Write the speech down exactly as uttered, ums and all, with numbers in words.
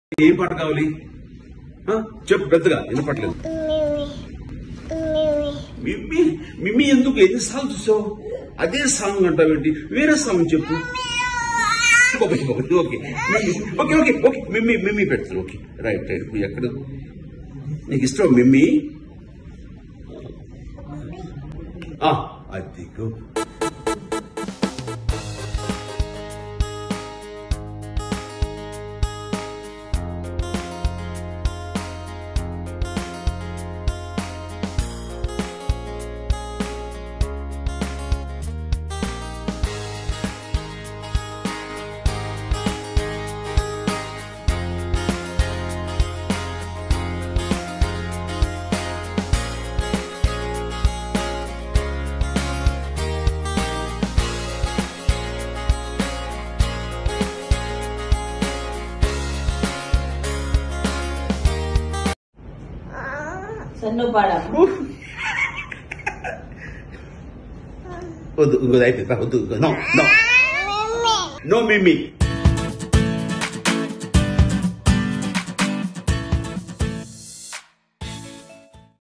ఏం పాట కావాలి చెప్పు పెద్దగా వినపట్లేదు. మిమ్మీ మిమ్మీ ఎందుకు ఎన్నిసార్లు చూసావు? అదే సాంగ్ అంటావేంటి? వేరే సాంగ్ చెప్పు. Okay okay okay okay okay okay మిమ్మీ మిమ్మీ పెడతాను. Okay right right. ఇప్పుడు ఎక్కడ నీకు ఇష్టం మిమ్మీ? అదిగో సన్ను పాడా వద్దు ఇంకోది అయిపోయింది. వద్దు నో నో నో మిమ్మీ.